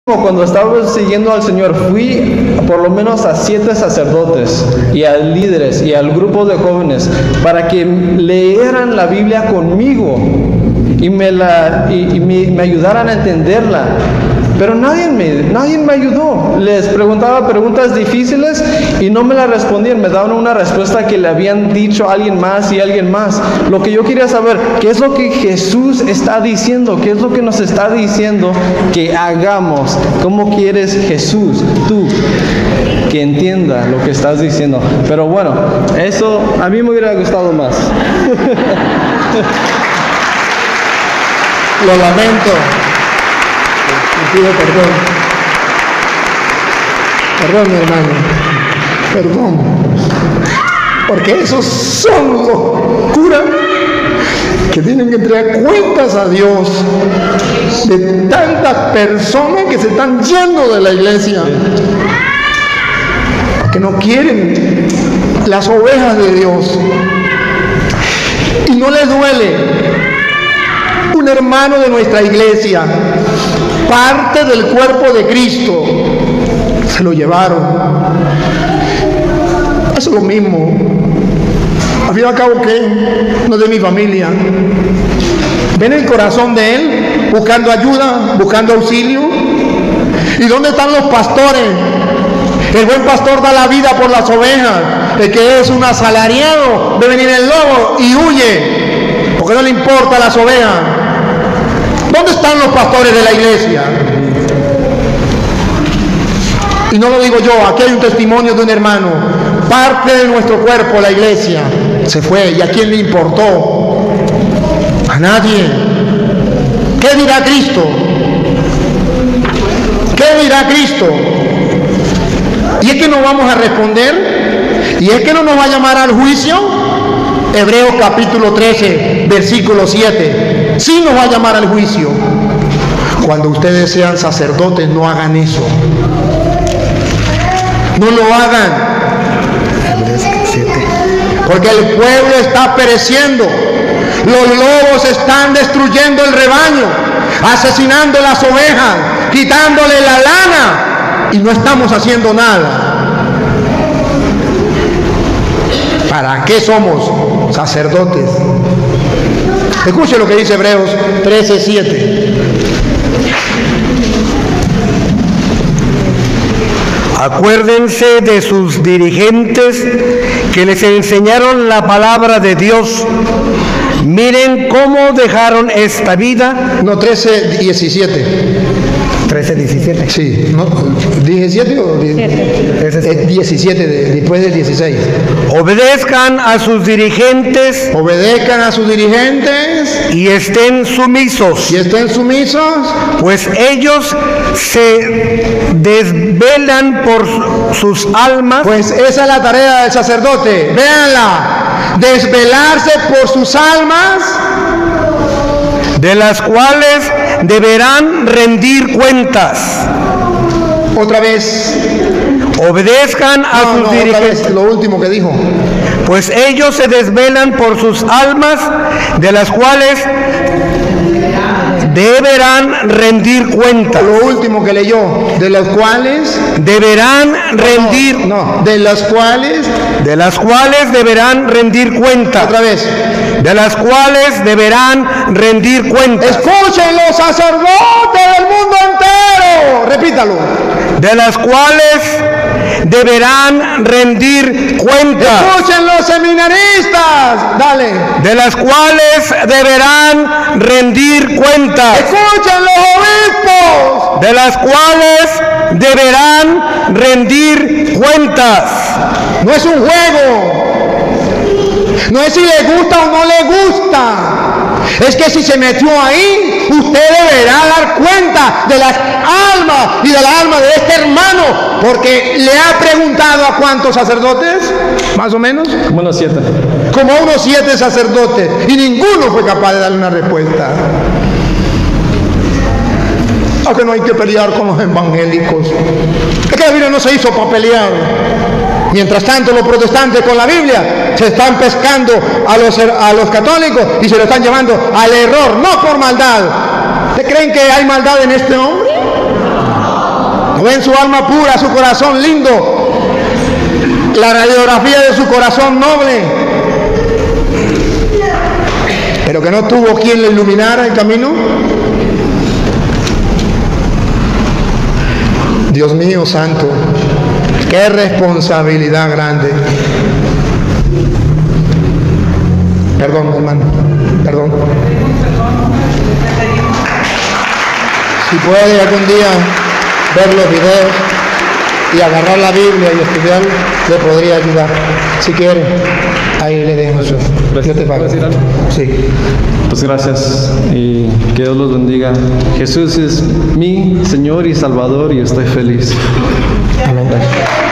Cuando estaba siguiendo al Señor, fui por lo menos a 7 sacerdotes y a líderes y al grupo de jóvenes para que leyeran la Biblia conmigo y me ayudaran a entenderla. Pero nadie me ayudó. Les preguntaba preguntas difíciles y no me las respondían. Me daban una respuesta que le habían dicho a alguien más y a alguien más. Lo que yo quería saber, ¿qué es lo que Jesús está diciendo? ¿Qué es lo que nos está diciendo que hagamos? ¿Cómo quieres Jesús, tú, que entienda lo que estás diciendo? Pero bueno, eso a mí me hubiera gustado más. Lo lamento. Pido perdón. Perdón, mi hermano. Perdón. Porque esos son los curas que tienen que entregar cuentas a Dios de tantas personas que se están yendo de la iglesia. Porque no quieren las ovejas de Dios. Y no les duele. Un hermano de nuestra iglesia, parte del cuerpo de Cristo, se lo llevaron. Es lo mismo. Al fin y al cabo, ¿qué? No es de mi familia. ¿Ven el corazón de él? Buscando ayuda, buscando auxilio. ¿Y dónde están los pastores? El buen pastor da la vida por las ovejas. El que es un asalariado ve venir el lobo y huye, porque no le importa las ovejas. ¿Dónde están los pastores de la iglesia? Y no lo digo yo, aquí hay un testimonio de un hermano, parte de nuestro cuerpo, la iglesia, se fue. ¿Y a quién le importó? A nadie. ¿Qué dirá Cristo? ¿Qué dirá Cristo? ¿Y es que no vamos a responder? ¿Y es que no nos va a llamar al juicio? Hebreos capítulo 13, versículo 7. Sí nos va a llamar al juicio. Cuando ustedes sean sacerdotes, no hagan eso. No lo hagan. Porque el pueblo está pereciendo. Los lobos están destruyendo el rebaño, asesinando las ovejas, quitándole la lana, y no estamos haciendo nada. ¿Para qué somos sacerdotes? Escuche lo que dice Hebreos 13:7. Acuérdense de sus dirigentes que les enseñaron la palabra de Dios. Miren cómo dejaron esta vida. No, 13:17. 13:17. Sí, ¿no? ¿17 o 17? 17, después del 16. Obedezcan a sus dirigentes. Obedezcan a sus dirigentes. Y estén sumisos. Y estén sumisos. Pues ellos se desvelan por sus almas. Pues esa es la tarea del sacerdote. Véanla. Desvelarse por sus almas, de las cuales deberán rendir cuentas. Otra vez. Obedezcan a sus dirigentes. Lo último que dijo. Pues ellos se desvelan por sus almas, de las cuales deberán rendir cuentas. Lo último que leyó. De las cuales deberán rendir. De las cuales. De las cuales deberán rendir cuentas. Otra vez. De las cuales deberán rendir cuentas. Escuchen los sacerdotes del mundo entero. Repítalo. De las cuales deberán rendir cuentas. Escuchen los seminaristas. Dale. De las cuales deberán rendir cuentas. Escuchen los obispos. De las cuales deberán rendir cuentas. No es un juego. No es si le gusta o no le gusta. Es que si se metió ahí, usted deberá dar cuenta de las almas y del alma de este hermano. Porque le ha preguntado a cuántos sacerdotes, más o menos. Como unos 7. Como unos 7 sacerdotes. Y ninguno fue capaz de darle una respuesta. Aunque no hay que pelear con los evangélicos. Es que la Biblia no se hizo para pelear. Mientras tanto, los protestantes con la Biblia se están pescando a los católicos y se lo están llevando al error, no por maldad. ¿Ustedes creen que hay maldad en este hombre? No ven su alma pura, su corazón lindo, la radiografía de su corazón noble, pero que no tuvo quien le iluminara el camino. Dios mío santo, qué responsabilidad grande. Perdón, hermano, perdón. Si puede algún día ver los videos y agarrar la Biblia y estudiar, le podría ayudar. Si quiere, ahí le dejo eso. Yo te pago. Sí. Pues gracias y que Dios los bendiga. Jesús es mi Señor y Salvador y estoy feliz. Amén.